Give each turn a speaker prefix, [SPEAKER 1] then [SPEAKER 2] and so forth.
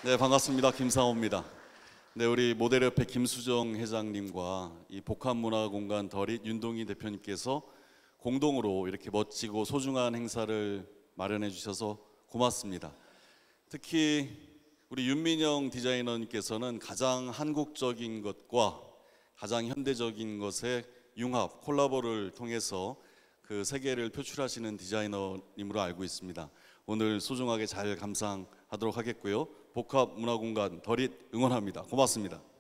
[SPEAKER 1] 네, 반갑습니다. 김상호입니다. 네, 우리 모델협회 김수정 회장님과 이 복합문화공간 덜잇 윤동희 대표님께서 공동으로 이렇게 멋지고 소중한 행사를 마련해 주셔서 고맙습니다. 특히 우리 윤민영 디자이너님께서는 가장 한국적인 것과 가장 현대적인 것의 융합, 콜라보를 통해서 그 세계를 표출하시는 디자이너님으로 알고 있습니다. 오늘 소중하게 잘 감상하도록 하겠고요. 복합문화공간 덜잇 응원합니다. 고맙습니다.